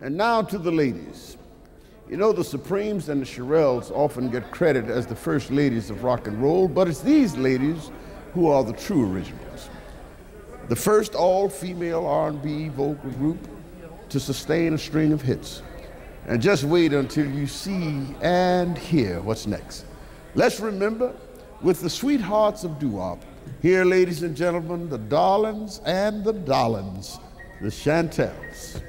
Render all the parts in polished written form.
And now to the ladies. You know, the Supremes and the Shirelles often get credit as the first ladies of rock and roll, but it's these ladies who are the true originals. The first all-female R&B vocal group to sustain a string of hits. And just wait until you see and hear what's next. Let's remember, with the sweethearts of doo-wop, here, ladies and gentlemen, the darlings and the darlings, the Chantels.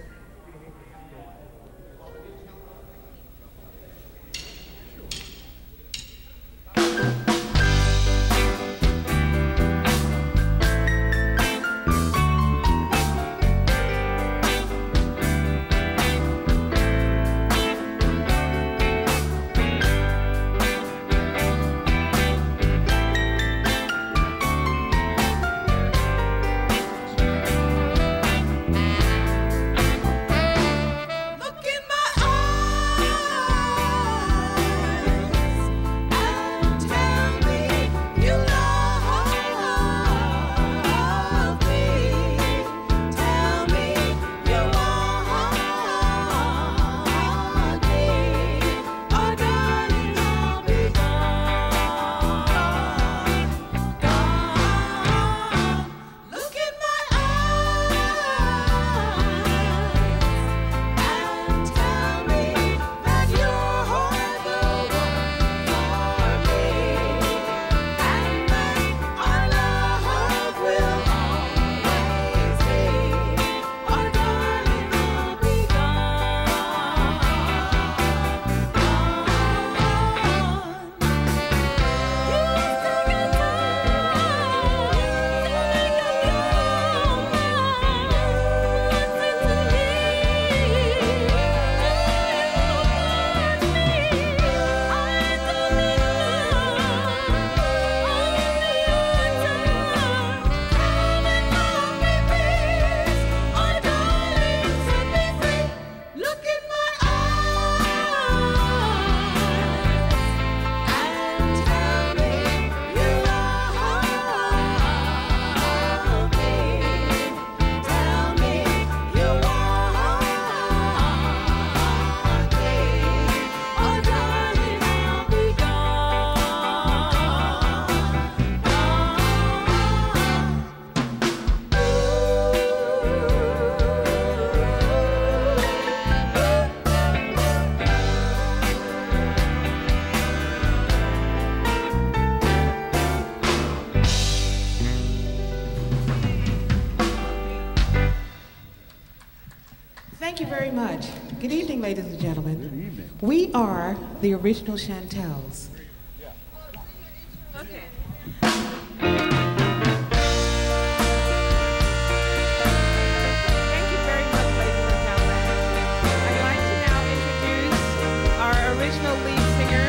Thank you very much. Good evening, ladies and gentlemen. Good evening. We are the original Chantels. Okay. Thank you very much, ladies and gentlemen. I'd like to now introduce our original lead singer,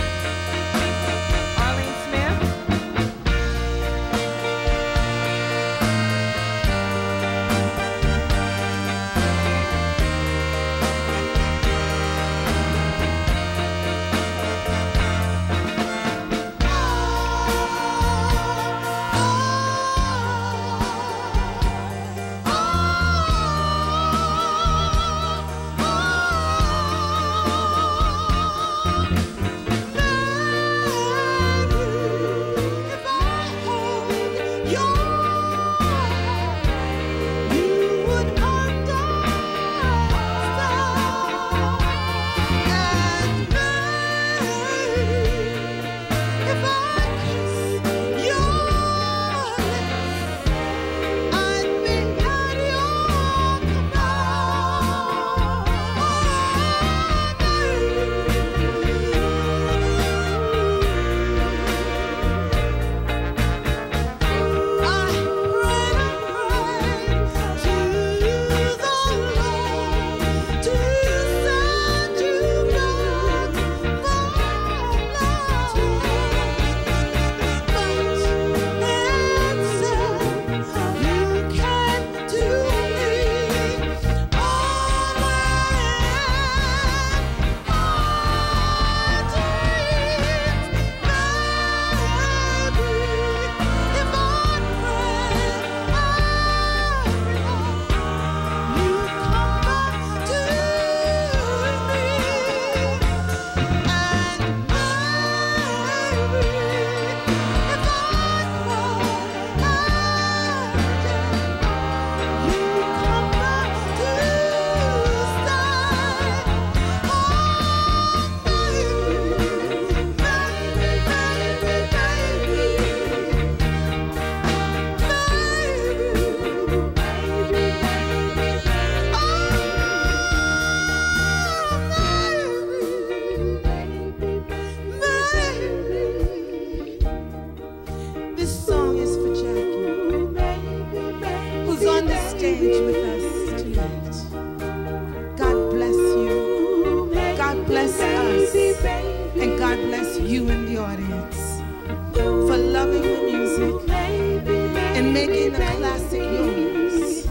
Arlene Smith. God bless you in the audience for loving the music and making the classic yours.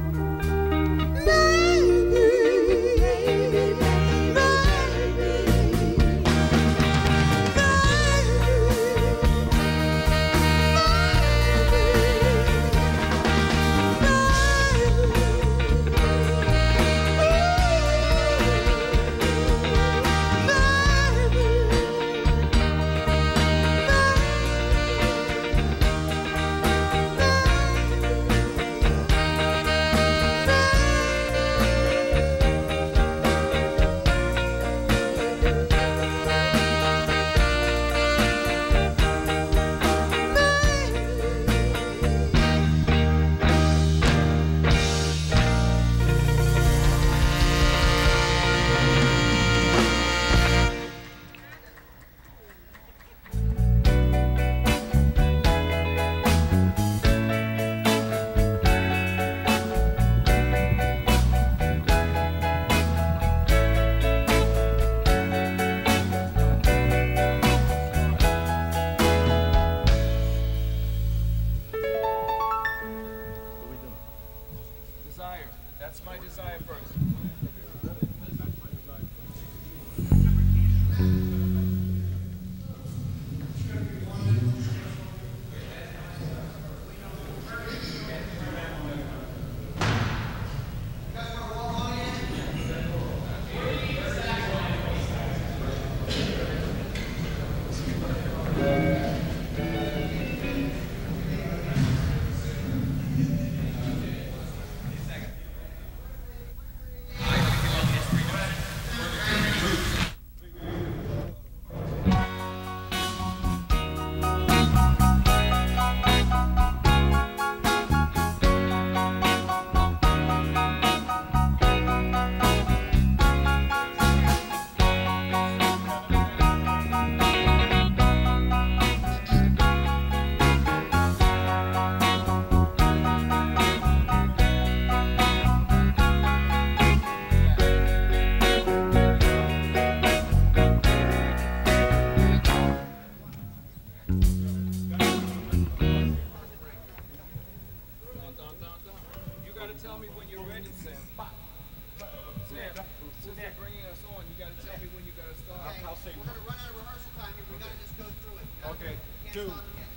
That's my desire first. Tell me when you're ready, Sam. Sam, since they're bringing us on, you got to tell me when you got to start. Okay. I'll say we're going to run out of rehearsal time here. We got to just go through it. Okay. Can't stop yet.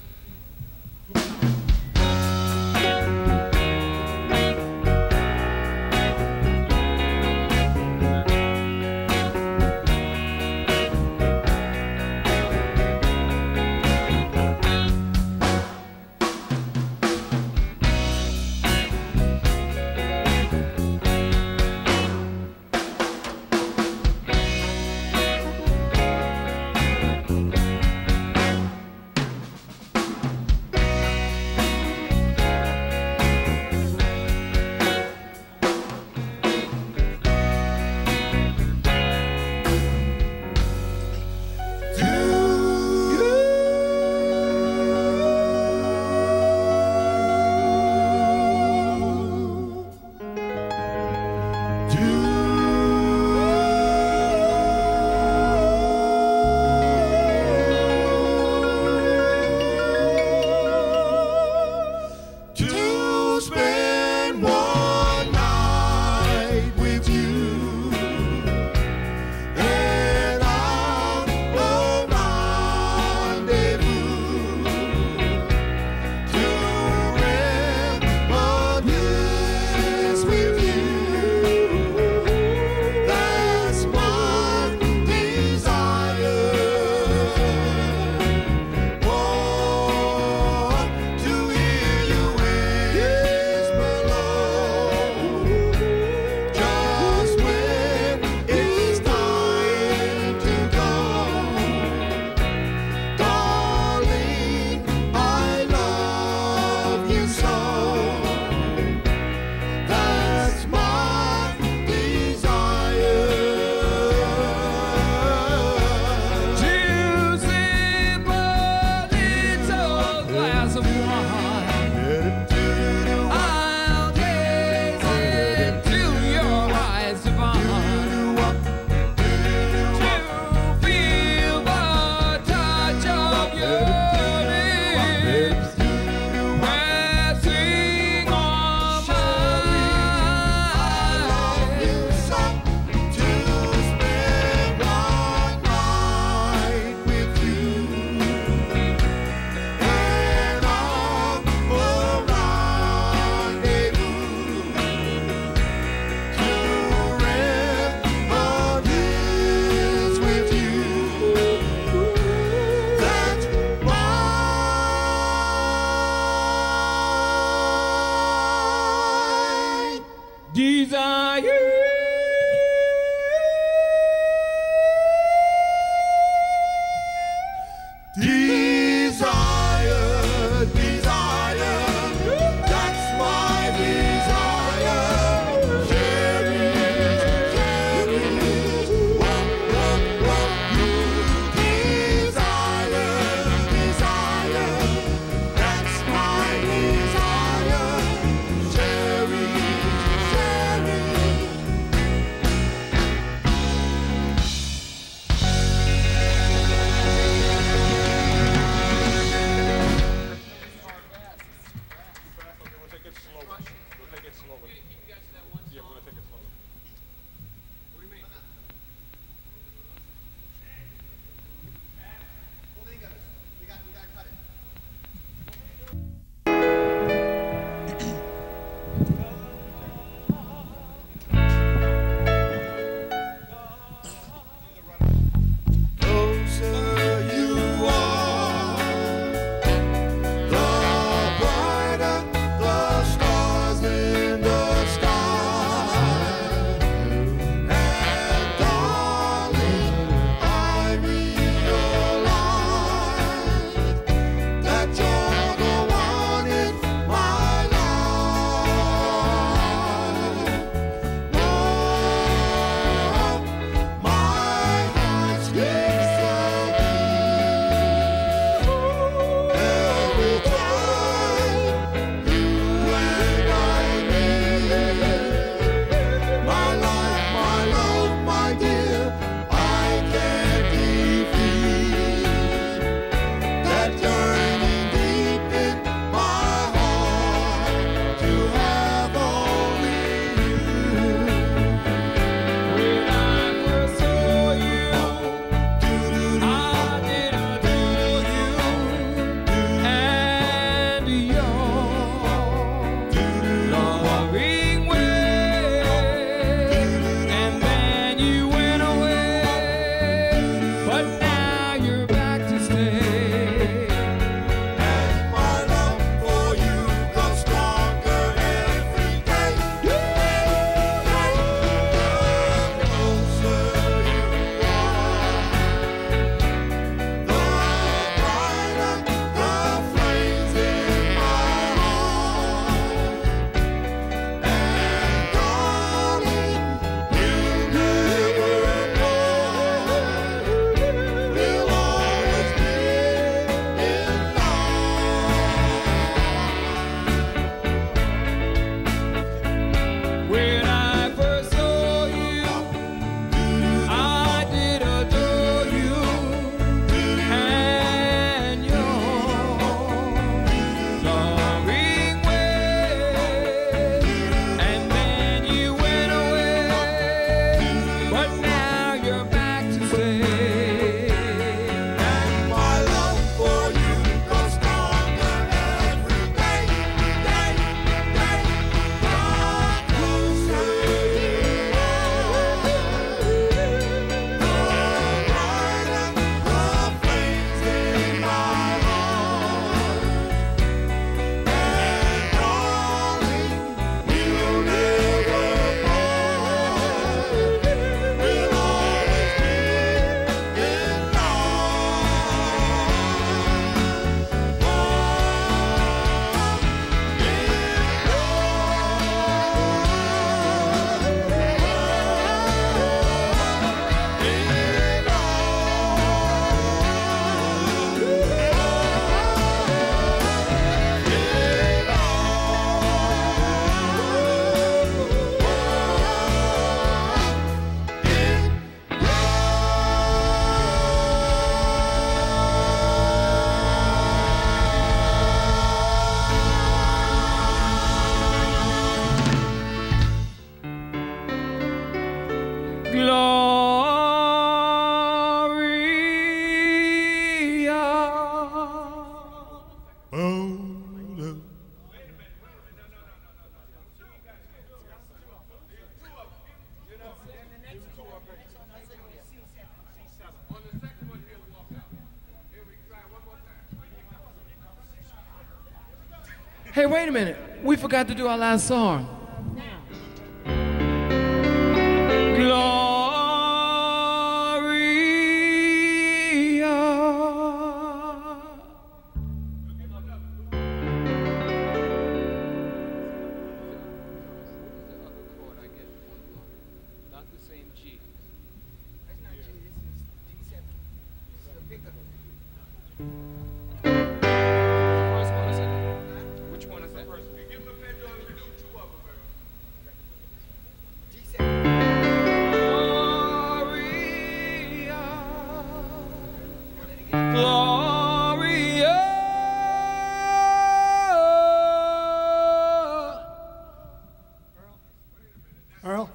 Desire, desire, that's my desire. Cherries, cherries, what you desire, desire, that's my desire. Cherries, cherries. Closer you are, the brighter the stars in the sky. And darling, I realize that you're the one in my life. Oh, my heart skips a beat every time you and I meet. My life, my love, my dear, I can't defeat that yearning deep in my heart to have only you. When I first saw you, I did adore you and your loving way, and then you went away, but now you're back to stay. And my love for you grows stronger every day. The closer you are, the brighter the flames in my heart. And darling, you never know, we'll always be in love. When I first saw you, I did adore you and your loving way, and then you went away, but now you're back to stay. And my love for you grows stronger every day, day, day. The closer you are, the brighter the flames in my heart. And darling, you'll never part. We'll always be in Hey, wait a minute. We forgot to do our last song. Gloria. First one is it? Which one is that? Give him a pendulum, we do two of them. Gloria. Earl,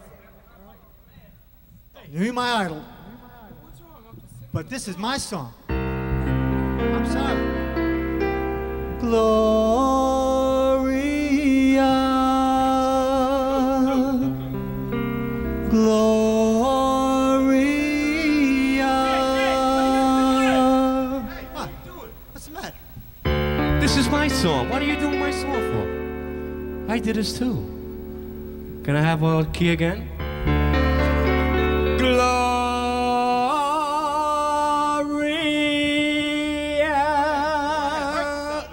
you're my idol, but this is my song. I'm sorry. Gloria, Gloria. What? What's the matter? This is my song. What are you doing my song for? I did this too. Can I have a key again? Gloria.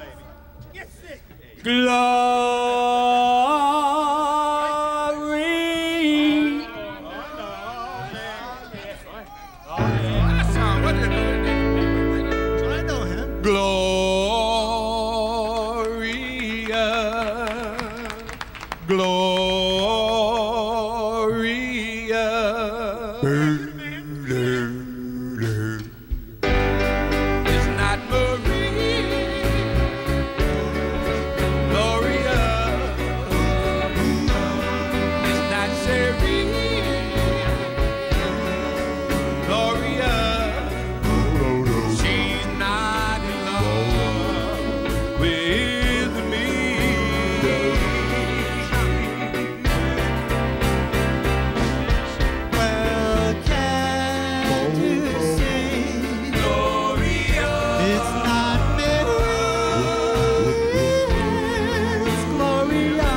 I know him. Gloria, Gloria. It's not Marie, Gloria. It's not Sherry, Gloria. She's not in love with me. Well, can't you see? Gloria. It's not Mary, it's Gloria.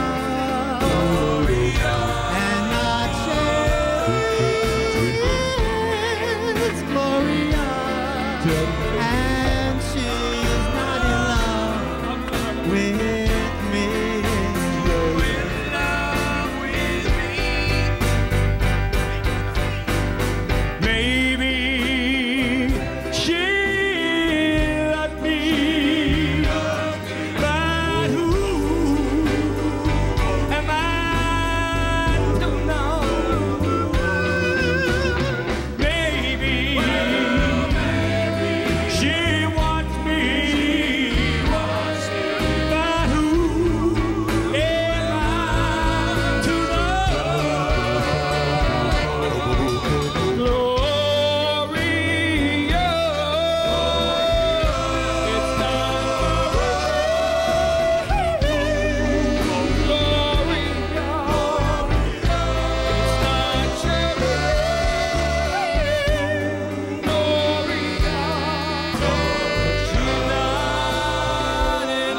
And not Sherry, it's Gloria. And she's not in love with me. Maybe she loved me, but who am I to know? Maybe she wants me, but who am I to know? Gloria, it's not Gloria, it's not Cherry, Gloria, she's not in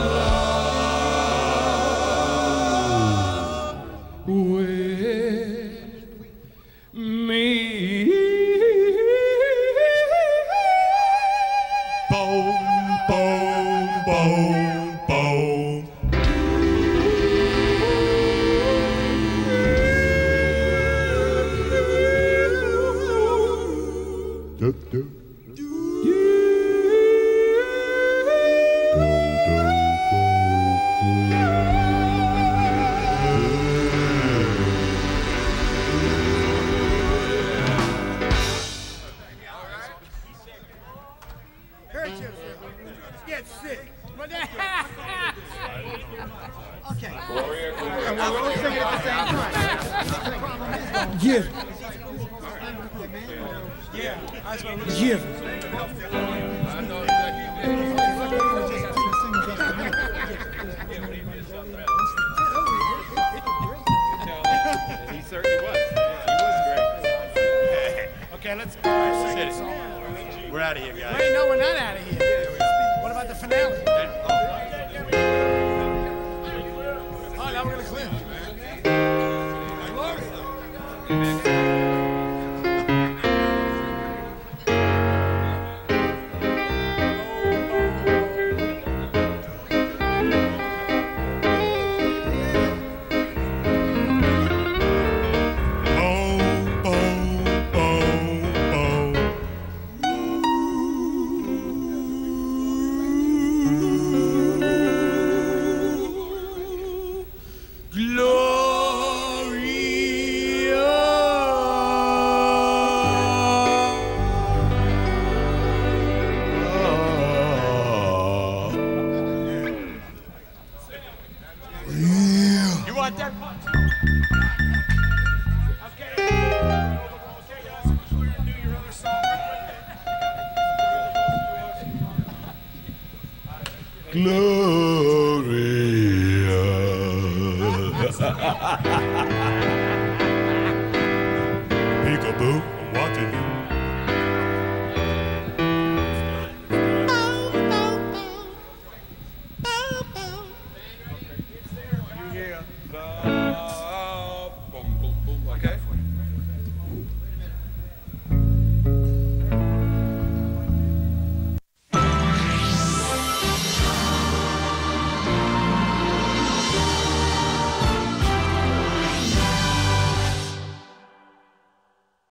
love with me. Boom, boom, boom, boom. Get sick. Okay. Give. Give. He certainly was. He was great. Okay, let's go. We're out of here, guys. Wait, no, we're not out of here. What about the finale? Oh, now we're gonna clear. Boom, boom, boom, boom. Gloria. Peekaboo.